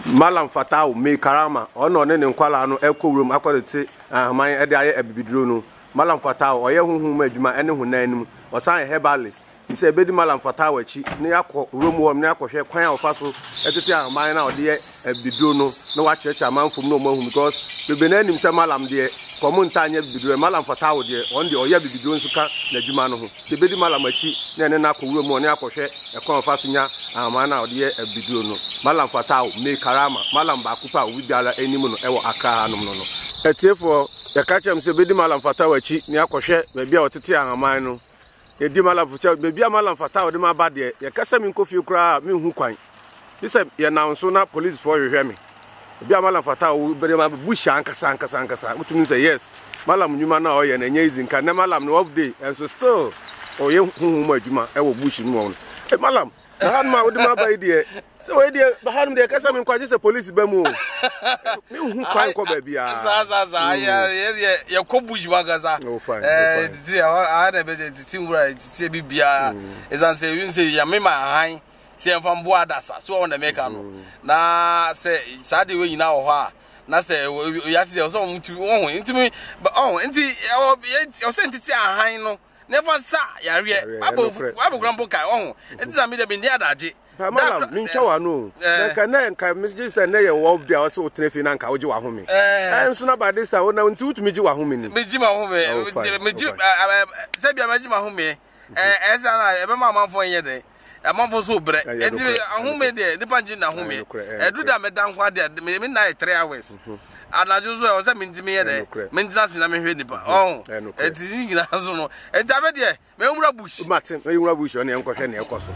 Malam Fatao me karama ono ne nkwala no ekowurum akodete ahaman ede aye abibiduro no Malam Fatao oye huhum adwuma ene hunanum osan herbalist ise bedi Malam Fatao achi ne yakọ room ne yakọhwe kwan a ofa so etete ahaman na ode abibiduro no na wa cheche amanfom no mahum because bebenanim se Malam de komunta anya abibiduro Malam Fatao de on de oye abibiduro nsuka na adwuma no ho bedi Malam achi ne na akọwurum ne yakọhwe ekwan ofa so nya ahaman na ode abibiduro no Malam Fatao me karama Malam Bakupa wibiala enimu no ewo Accra hanom no etiefo yakachem se bedi Malam Fatao achi ne akọhwe baabi a otete ahaman no edi Malam Fatao baabi a Malam Fatao de ma ba de yakasa mi nkofie kura mi hu kwan bisa ye nanso na police for hwehwe me baabi a Malam Fatao bere ma busha ankasa utumi say yes Malam nyuma na oye na nya izinka na Malam no of day and so still oye hu mu adwuma ewo bush mu won Malam ma odi ma ba ide so we dey bahanum dey kasa me kwaje se police ba mu me hu kwan ko ba bia za ya ko buji magaza ti a na be ti ngura ti bibia ezan se yun se ya me ma han se enfam bo adasa so on na make no na se sade we nyina wo ho a na se ya se so mutu won ntimi nti o se ntiti ahan no never sa ya re abo grambo kai enti za me de be ndi adaje Malam min chawa no nka misji say na ye wolf there also trefi na nka oji wa home enso na by this time na nti utumi ji wa home ni meji ma home meji se bia meji ma home esa na ebe ma manfo yen de amanfo so bre enti ahome de nipa ji na home edu da me dan kwa de me na 3 hours anajo so o se me ntimi ye de me ntasa na me hwe nipa enti ngina so no enti abe de me nwura bush Martin me nwura bush o ne enkohwe ne ekoso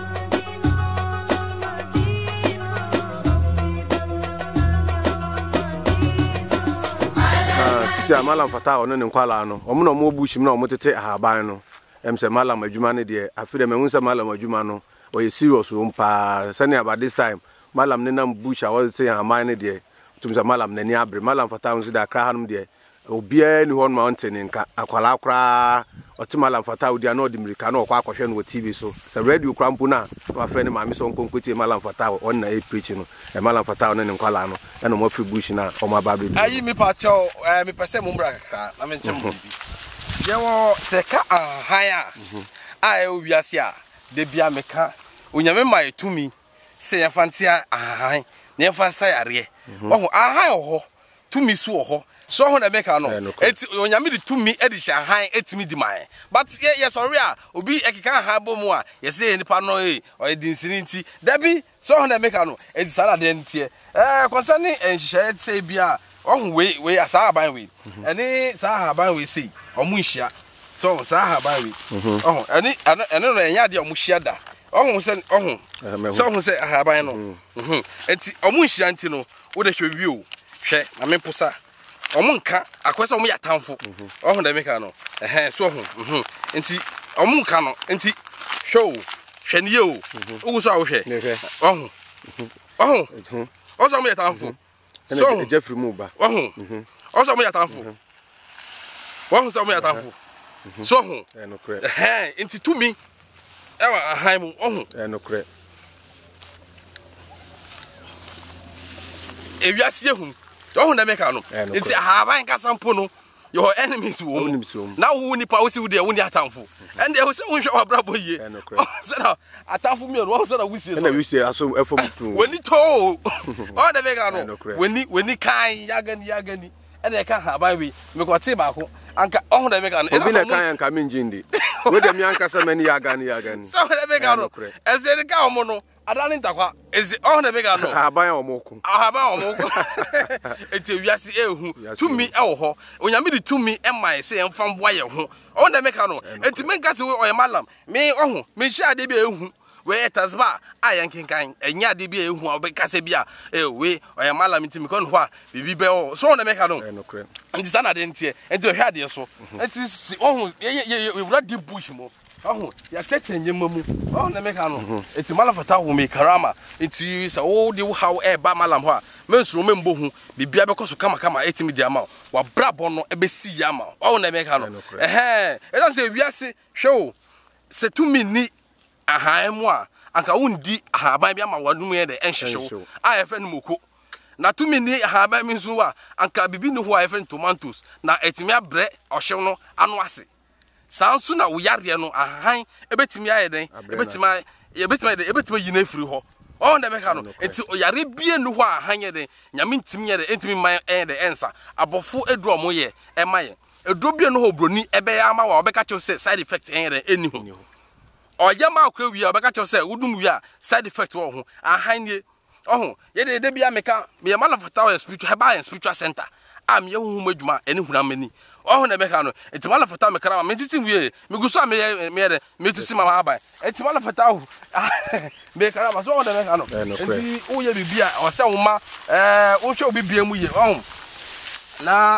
sisi Malam Fatao no ne nkwala no omo no mo bushim na omo tete ahaban no emse Malam adwuma ne de afide me hunsa Malam adwuma no oye serious wo mpa sane about this time Malam ne nam bush a wo tete ahaban ne de tumsa Malam ne ni abre Malam Fatao nso da Accra hanum de obia ni hon mountain nka akwala akra oti Malam Fatao dia no dimirika na okwa akohwe no TV so se radio krampo na wa frɛ ne maame so nkonkoti Malam Fatao on na preach no Malam Fatao ne nkwala no na mo fi bush na o ma ba be ayi mi pa cho mi pese mo mbra kakra na me nchem bibi ye wo se ka ahaya a e wiase a de bia meka onyame ma etumi se ya fantia ahan ne fa sa yare wo ahan ho tumi su ho so ho na meka no eti onyame de tumi e de shahan etimi di man but ye sorry a obi ekeka ha bo mu a ye se nipa no o ye dinsini nti dabi so ho na meka no eti sala de ntie concerning enhye tse bia ohun we asa aban we eni sa aban we sei omu nhia so sa aban we ohun eni no enya de omu hia da ohun se ohun so ohun se aban no enti omu nhia nti no wo de hwe o hwe na me posa omu nka akwese omu yatamfo ohun da meka no so ohun enti omu nka no enti show hwe ne o wo so ahwe ohun oso omu yatamfo so Jeffrey Muba oso omu yatamfo so omu yatamfo so ohun no kre enti tumi ewa ahan mu ohun no kre ewiase ehun ohun da meka no enti ahaban kasampo no your enemies wo na wo nipa wo si wo de wo ni atamfo and they say wo hwe wabrabo ye so na atamfo mi no wo so na wusie so na wusie aso efom tu woni to o da meka no woni kan yagani and they can haban we me ko te ba ko anka ohun da meka no obi na kan anka mi njindi we de mi anka se mani yagani so da meka no eze de ka omo no adani ntakwa ezi ohun da meka no ahaban omoku eti wiase ehu tumi ewo ho onyame de tumi emai se emfam boa ye ho ohun da meka no eti menka se we oye Malam me ohun me hia de bi ehu we etasba ayankinkan enya de bi ehu obeka se bia we oye Malam ntimi kon ho a bibi be o so ohun da meka no enti sana de ntie enti ohwa de so enti ohun ye wura di bush mo ohun ya cheche nyema mu ohun na meka no eti Malam Fatao me karama eti sa wo de how e ba Malam ho a mensuro membo hu bibia be koso kama eti mi di ama wa brabo no e be si ya ama ohun na meka no esan se wiase hwe o se tumi ni ahan mu a anka wundi ahaban bi ama wadum ye de enhyehew a ye friend moko na tumi ni ahaban mi nso wa anka bibi ni ho a ye friend tomatoes na etimi abre ohyew no ano ase sanso na wo yare no ahan ebetimi aye den ebetimi yi na free ho on the meka no enti yare bie no ho ahan ye den nyame ntimi ye de entimi man de ensa abofo edro mo ye emaye edro bie no ho broni ebe ya ama wa obeka chew say side effect ye de eni ho oyama akwa wi obeka chew say wudum wi a side effect wo ho ahan ye ohun ye de bia meka me mala fata spiritual heba spiritual center am ye hu madwuma eni huna mani ohun na meka no enti mala fata me kara me titi wi me guso am me titi mama abai enti mala fata hu me kara ma so ohun na meka no enti o ye bibia o se wo ma o hwe obibia mu ye ohun na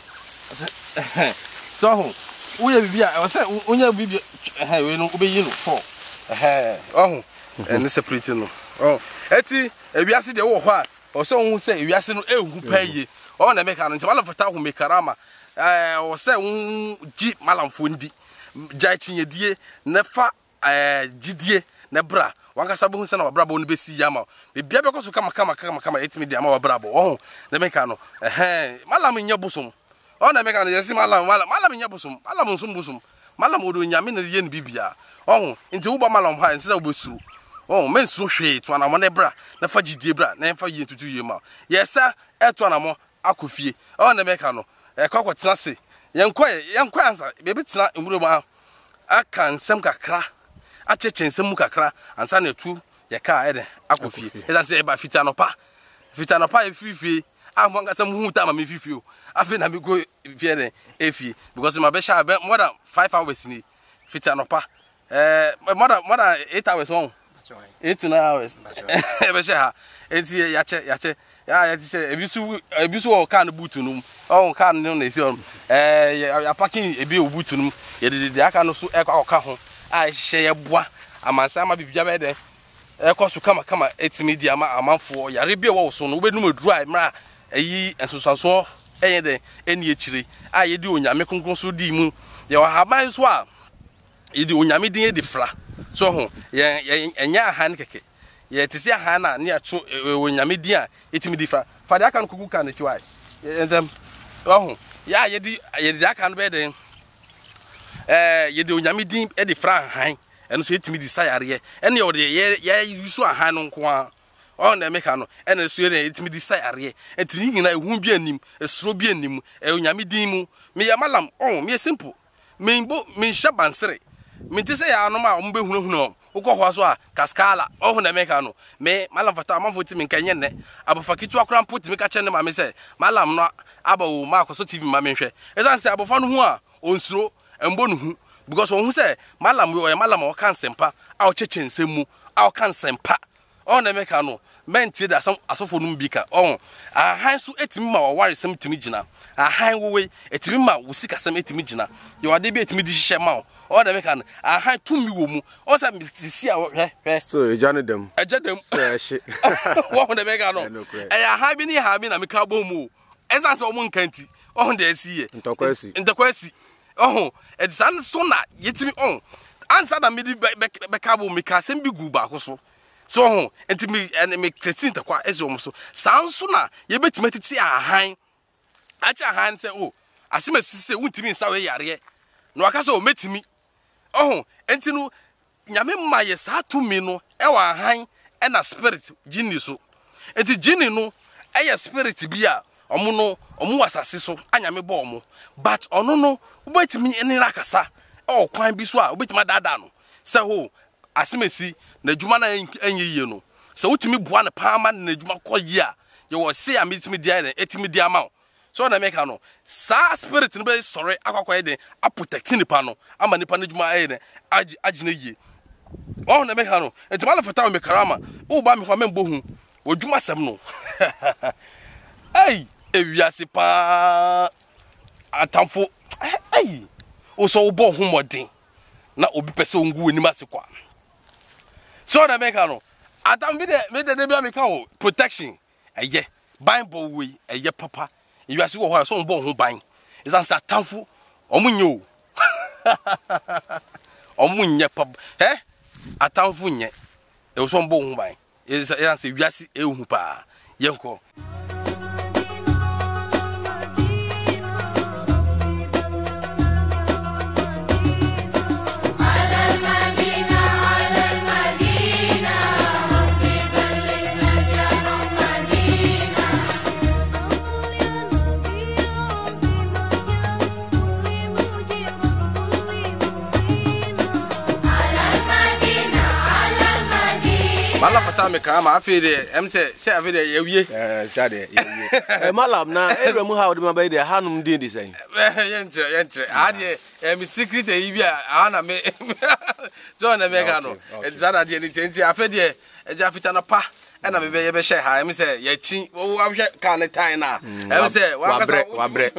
so ohun o ye bibia o se o nya bibia we no obeyi no for ohun eni separate no oh eti ewiase de wo ho a o se ohun se ewiase no ehu paye o na meka no nti mala fata hu me karama o se ji malamfo ndi jai chinyedie na fa gidie na bra wankasa bo hu se na wabra bo no besi yama bibia be koso kama etimi de ama wabra bo o na meka no malam nya bosom o na meka no yesi malam nya bosom malam nsum bosom malam odo nyame na ye ne bibia o nti wo ba malam ha nse se wo besuru oh men so hwe to anamo ne bra na fa gidie bra na fa yi ntutu yi ma yesa eto anamo akofie oh na meka no kwakotena se yenkwa ansa bebe tena emuro ma aka nsem kakra acheche nsem mu kakra ansa na etu ye ka ede akofie eza se eba fitanopa efifie amwanga sam hu ta ma me fifie o afi na me go fie ne efie because my be sha more than 5 hours ni fitanopa more than 8 hours on 8 to 9 hours ebe sha enti yache ya ti say ebisu o kan butu num o kan no na esi on ya parking ebi obutu num ye de aka no so ekwa ho a hye ye boa amansa ma bibia be de ekosu kama etimi di amanfo yare bia wo so no obedum aduru a mra eyi ensosanso enye de eni echire a ye di onyame konkron so di mu ye wa haban so a ye di onyame din ye di fra so ho ye enya ahan keke ye tisi ahan na ne acho onyame din a etimi di fra fa de aka no kuku kan chiwa entem ho ya ye di aka no be de ye di onyame din e di fra ahan eno so etimi di sayare ene ye ye yusu ahan no nko a o na meka no ene so ye etimi di sayare enti nyina ehu bi anim esoro bi anim onyame din mu me ya malam me simple me hye bansere me ti se ya no ma o mbe hunahuna ukọ so a kaskala o hu na meka no me malam fata amanfo ti me nkanye ne abofa kitu akora mpoti me ka che ne ma me se malam no abawo ma akoso tv ma me hwe ezan se abofa no hu a onsuro embo no hu because on hu se malam yo malam o kan sempa a o cheche nsemu a o kan sempa o na meka no menti da asofo no mbika o ahan so etimi ma o ware sem timi gina ahan wowe etimi ma wo sika sem etimi gina yo ade bi etimi di hye ma o na meka no ahan tumi wo mu o sa si a hwe so ejane dem hye wo na meka no ahan bi ni ha bi na meka bo mu ezan so mo nkanti o de asi ye ntokwasi oh edsan so na yetimi on ansa da me di beka bo meka sem bi gu ba ko so ho enti me cretin takwa ezo so sanso na ye betime titi ahan acha ahan se o asima sise wuntimi nsa we yare no aka so o metimi oh enti no nyame ma ye sa to mi no e wa ahan e na spirit jini so enti jini no e ye spirit bi a omo wasase so anyame bo omo but ono no ubetimi enira kasa o kwan bi so a ubetima dada no se ho asimesi na djuma na enye yie no se wutimi boa na paama na djuma koyi a ye wo se a metimi dia na etimi dia ma so na meka no sa spirit no be sorry akwakoye den a protect nipa no ama nipa na djuma aye na agina yie o na meka no etima la fata me karama wo ba me kwa membo hu odjuma sem no ai ewiase pa atamfo ai o so wo bo hu modin na obi pese ongu wani masekwa so na meka no atam bi de bia meka o protection eye bible we eye papa ewiase wo ho so nbo ho ban isan sa atamfo omunye o omunye papa atamfo nye e so mbo hu ban e say wiase e hu pa yenko Mala fata me kama afede em se afede yewie sade yewie malam na ewra mu ha odi ma baide hanum din di sen yentre ade me secret e bi a na me so na me ka no zana de ni tenti afede eja fita na pa na me be ye be she ha em se ye chi wo ahwe ka ne tan na em se wabre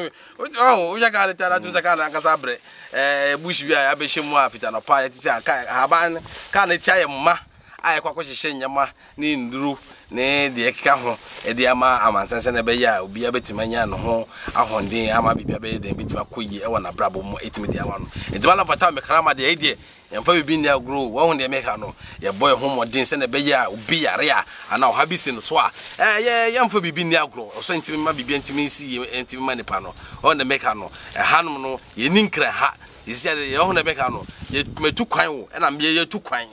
o ya ka ne tan na tu se ka na kasa bre bush bi a be she mu afita na pa ye ti ka ha ban ka ne cha ye mma ay kwa hyehyɛ nyama ne nduru ne de ekeka ho e de ama amansense na be ya obi abetima nya no ho ahonde ama bibia be de betima koyi e wona brabo mo etimi de ama no enti bala fata me krama de e de yemfa bibi ni agro wo ho de meka no ye boy ho modin se na be ya obi yare a ana o habisi no so a yemfa bibi ni agro so enti ma bibi enti si enti ma nipa no o na meka no hanom no ye ninkra ha isi ade ye ho na meka no ye metu kwan wo na me ye tu kwan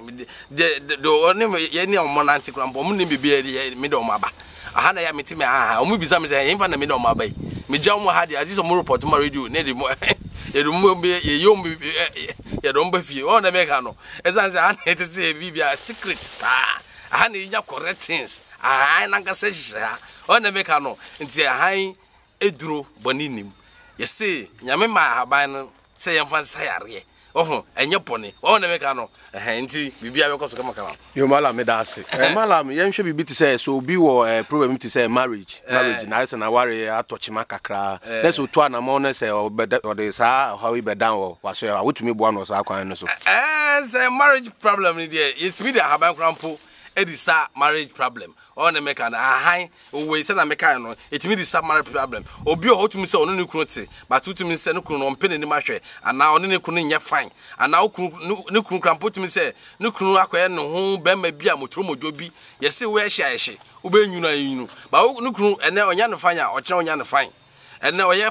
de oni ye ni omo na anti krambo omo ni bibi ye me de omo aba aha na ya metime aha omo bisa me se ye mfa na me de omo aba me ja omo ha de adi so mo report ma radio ne de mo ye do mo ye yom ye do mba fie o na meka no esan se aha na etese bibi a secret pa aha na nya correct things aha na nga se hira o na meka no nti aha eduro boninim ye se nyame ma haban no se yemfa sayare oho enye pone o na meka no nti bibia be koso kama yo malam me da ase malam yenhwe bibi ti say so obi wo problem ti say marriage na say na ware atochima kakra na so to na mo na say o de sa how we be down wo waso ya wotumi bo no so akwan no so say marriage problem ni there it me the haban krampo edisa marriage problem o na meka na ahan we say na meka no etimi disa marriage problem obi o hotumi say onu ne kunu te but utumi say ne kunu no mpene ni mahwe ana onu ne kunu nya fine ana ne kunu krampo tumi say ne kunu akoye ne ho be ma bia motro mojo bi ye say we hia hie ube nyunu ayinu ba ne kunu ene onya ne fine a o kire onya ne fine ene oye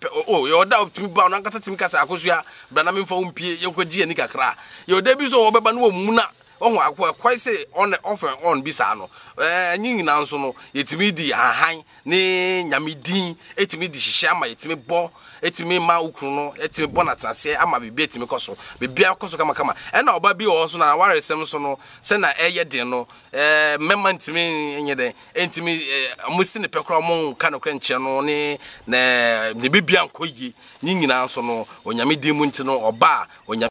o ye oda optimi ba no ankasa timi kasa akosua bra na memfa wompie ye kwaji ani kakra ye oda bi so obeba no omuna oh quite say on off and on bisa no nyin na nso no yetimi di ahan ne nyamedin etimi di hihye ama yetimi bo etimi ma ukru no etimi bo na tanse ama bibia etimi koso bibia koso kama na oba bi o so na waresem so no se na eye den no memma ntimi enye den entimi amusi ne pekro mo ka no krenche no ne bibia nkoyi nyin na nso no onyamedin mu ntino oba